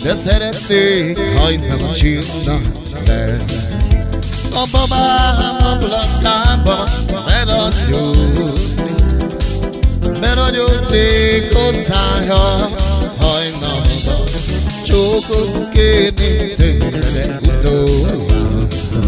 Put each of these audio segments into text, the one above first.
de szeretnék hajnal csinna lenni. A babám ablakában beragyognék hozzája hajnalban, csókot kérni tőle utoljára.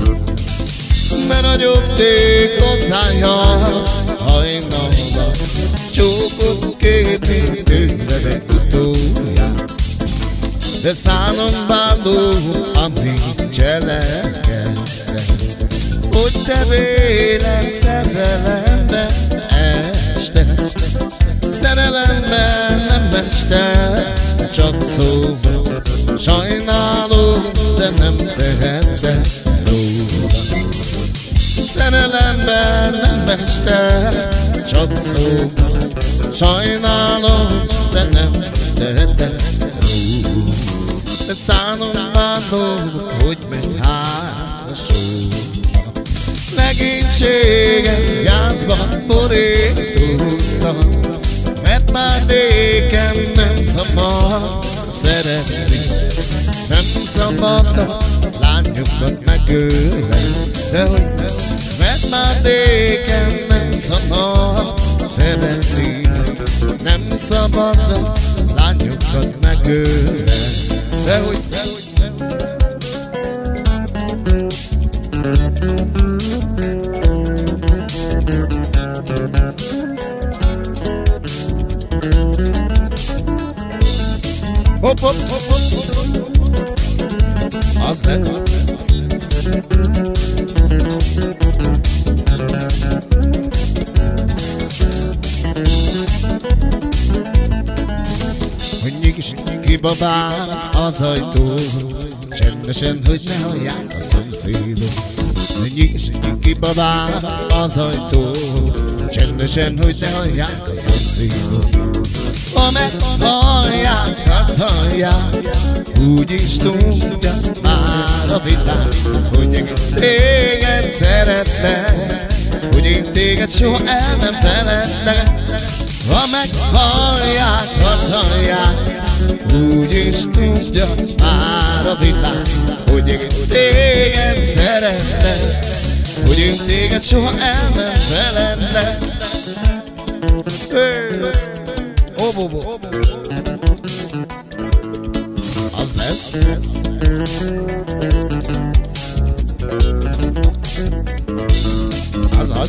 Beragyognék hozzája hajnalban, csókot kérni tőle utoljára. De szánom bándó, amit cselekedtem, hogy te véled szerelemben este. Szerelemben nem este, csak szóban. Sajnálom, de nem tehettem róla. Szerelemben nem este, csak szóban. Sajnálom, de nem tehettem róla. De szánom bándó, hogy megházasodva. Legénységem gázban borítottam, mert már nékem nem szabad szeretni. Nem szabad a lányokat megölni, de hogy mert már nékem nem szabad szeretni. Nem szabad a lányokat megölni, de hogy hopp, hopp, hopp, hopp. Az lesz. Hogy nyisd ki babám az ajtó, csendesen, hogy ne hallják a szomszédok. Hogy nyisd ki babám az ajtó, csendesen, hogy ne hallják a szomszédok. Ha meghallják, hát hallják, úgyis tudja már a világ, hogy én téged szeretlek, hogy én téged soha el nem feledlek. Ha meghallják, hát hallják, úgyis tudja már a világ, hogy én téged szeretlek, hogy én téged soha el nem feledlek. Az lesz. Az.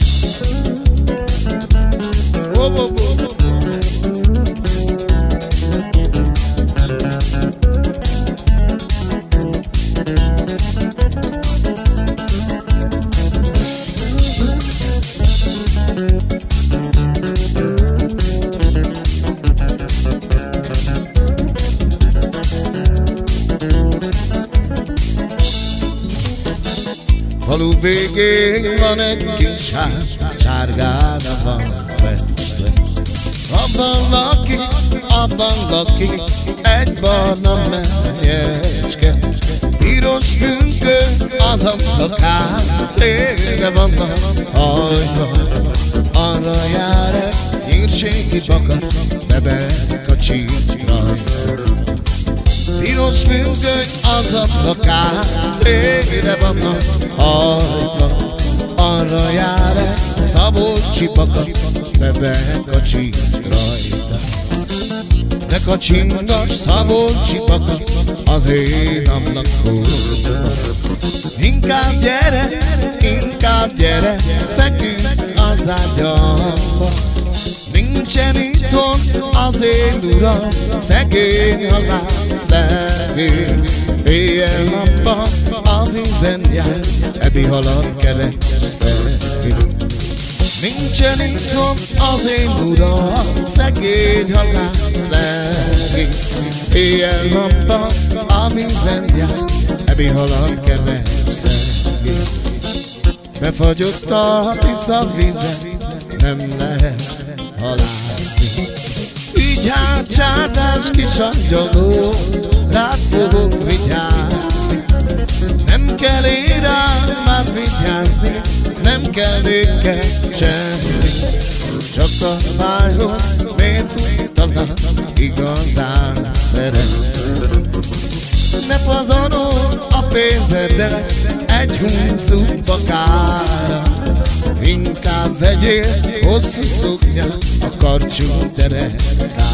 Falu végén van egy kis ház, sárgára van festve. Abban lakik egy barna mennyecske. Piros függő az ablakán, félre vannak hajva. Arra jár egy nyírségi bakas, bebekacsít rajta. Piros függöny az ablakán, félre vannak hajtva. Arra jár egy szabolcsi bakat, bebekacsít rajta. Ne kacsingass szabolcsi bakat az én ablakóba. Inkább gyere, feküdj az ágyamba. Nincsen itthon az én uram, szegény halász levő. Éjjel-nappal a vízen jár, ebi halat keresek. Nincsen itthon az én uram, szegény halász levő. Éjjel-nappal a vízen jár, ebi halat keresek. Befagyott a Tisza víze, nem lehet halászni. Vigyázz, csárdás kis angyaló, rád fogok vigyázni. Nem kell én rám már vigyázni, nem kell nékem semmi. Csak a fájról miért tudtalak igazán szeretni. Ne pazarol a pénzeddel egy huncutba kára, inkább vegyél hosszú szoknyát a karcsú derekára.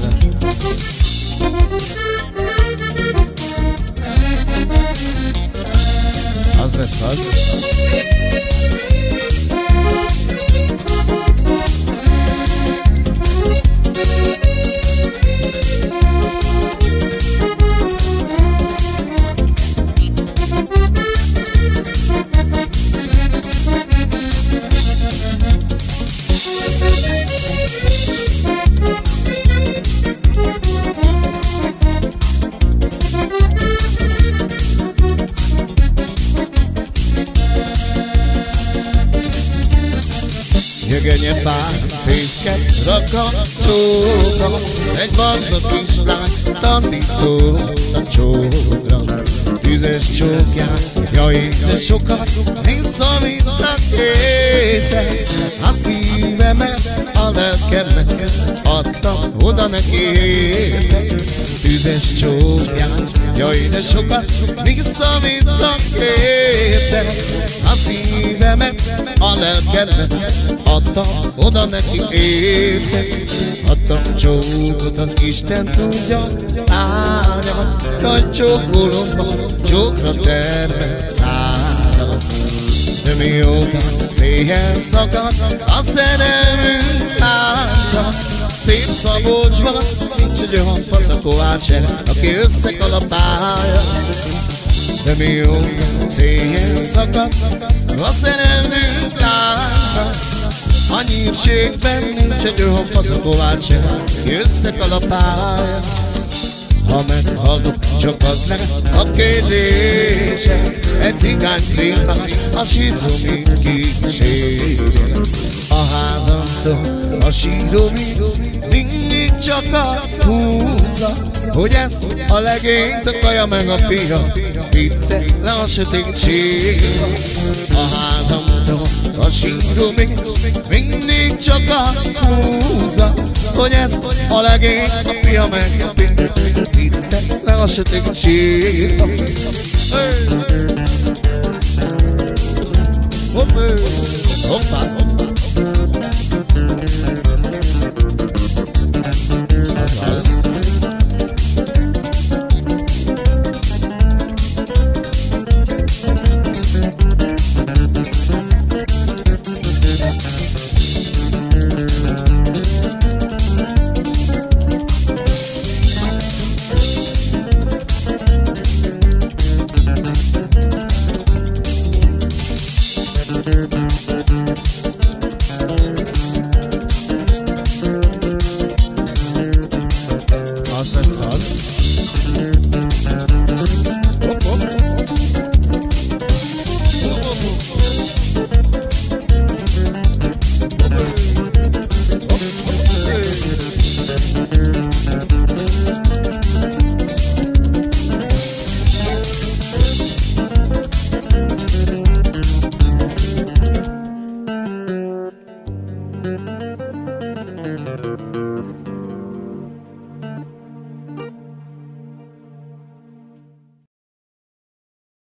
Az lesz az. Jögönye pár fészket rakatóra, egy barna kislány tanító a csókra. Tüzes csókját, jaj, de sokat vissza-vissza kéte. A szívemet, a lelkemet adtam oda neki érte. Tüzes csókját, jaj, de sokat vissza-vissza kéte. A szívemet, a lelkemet adtam oda neki érte. Adtam csókot, az Isten tudja árnyamat, nagy csókolomba, csókra termelt száramat. De mióta széjjel szakad a szerelmünk tánca, szép Szabolcsban nincs egy olyan faszakovács, aki összekalapálja. De mióta széjjel szakad a szerelmünk lánca, a nyírségben nincs egy olyan faszakovács, aki összekalapálja. Ha meghallok, csak az lehet a kérdése, egy cigány krémás a síromig kísérje. A házamtól a síromig mindig csak azt húzza, hogy ezt a legényt a kaja meg a pia vitte le a sötétségbe. A házamtól a síromig mindig csak azt húzza, hogy ezt a legényt a pia meg a pia vitte le a sötétségbe. Hoppá, hoppá. Az lesz az.